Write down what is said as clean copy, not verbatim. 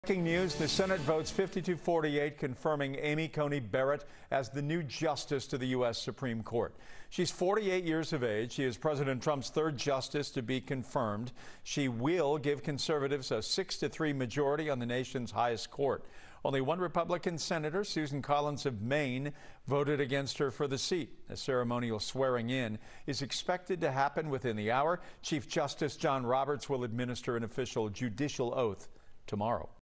Breaking news, the Senate votes 52-48 confirming Amy Coney Barrett as the new justice to the U.S. Supreme Court. She's 48 years of age. She is President Trump's third justice to be confirmed. She will give conservatives a 6-3 majority on the nation's highest court. Only one Republican senator, Susan Collins of Maine, voted against her for the seat. A ceremonial swearing in is expected to happen within the hour. Chief Justice John Roberts will administer an official judicial oath tomorrow.